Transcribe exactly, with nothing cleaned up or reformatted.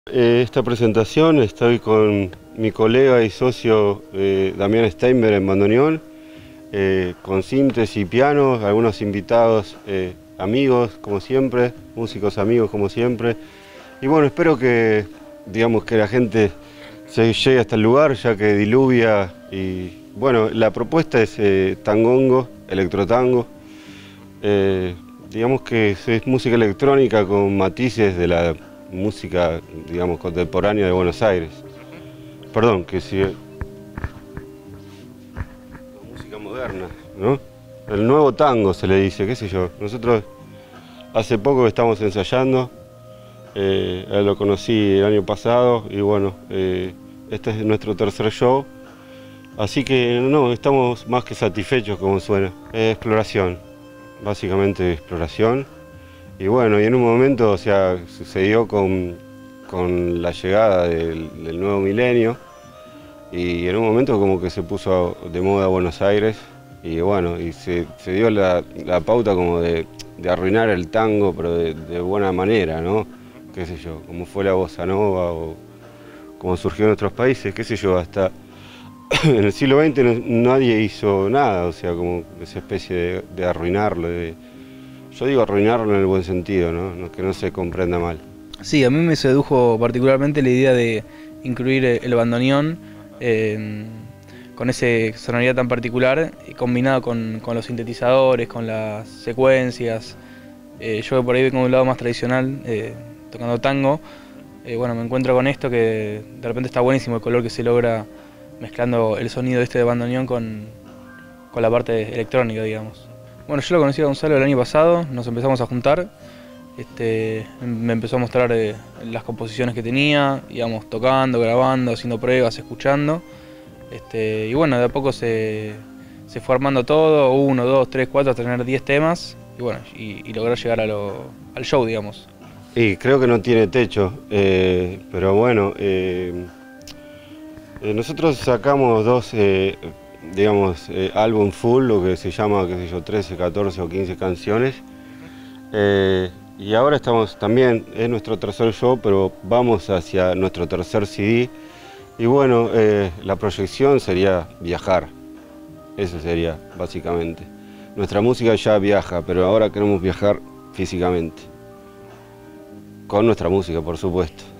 Eh, esta presentación estoy con mi colega y socio eh, Damián Steinberg en bandoneón, eh, con sintes y pianos, algunos invitados eh, amigos como siempre, músicos amigos como siempre. Y bueno, espero que, digamos, que la gente se llegue hasta el lugar, ya que diluvia. Y bueno, la propuesta es eh, tangongo, electrotango. Eh, digamos que es música electrónica con matices de la música, digamos, contemporánea de Buenos Aires. Perdón, que si... La música moderna, ¿no? El nuevo tango se le dice, qué sé yo. Nosotros hace poco estamos ensayando, eh, él lo conocí el año pasado y bueno, eh, este es nuestro tercer show. Así que no, estamos más que satisfechos como suena. Es exploración, básicamente exploración. Y bueno, y en un momento, o sea, sucedió con, con la llegada del, del nuevo milenio, y en un momento como que se puso de moda Buenos Aires, y bueno, y se, se dio la, la pauta como de, de arruinar el tango, pero de, de buena manera, ¿no? Qué sé yo, como fue la bossa nova, o como surgió en otros países, qué sé yo, hasta en el siglo veinte no, nadie hizo nada, o sea, como esa especie de, de arruinarlo, de, yo digo arruinarlo en el buen sentido, ¿no? Que no se comprenda mal. Sí, a mí me sedujo particularmente la idea de incluir el bandoneón eh, con esa sonoridad tan particular, combinado con, con los sintetizadores, con las secuencias. Eh, yo por ahí vengo de un lado más tradicional, eh, tocando tango. Eh, bueno, me encuentro con esto que de repente está buenísimo el color que se logra mezclando el sonido este de bandoneón con, con la parte electrónica, digamos. Bueno, yo lo conocí a Gonzalo el año pasado, nos empezamos a juntar, este, me empezó a mostrar eh, las composiciones que tenía, íbamos tocando, grabando, haciendo pruebas, escuchando, este, y bueno, de a poco se, se fue armando todo, uno, dos, tres, cuatro, hasta tener diez temas, y bueno, y, y lograr llegar a lo, al show, digamos. Y creo que no tiene techo, eh, pero bueno, eh, eh, nosotros sacamos dos... Eh, digamos, eh, álbum full, lo que se llama, qué sé yo, trece, catorce o quince canciones. Eh, y ahora estamos también, es nuestro tercer show, pero vamos hacia nuestro tercer C D. Y bueno, eh, la proyección sería viajar. Eso sería, básicamente. Nuestra música ya viaja, pero ahora queremos viajar físicamente. Con nuestra música, por supuesto.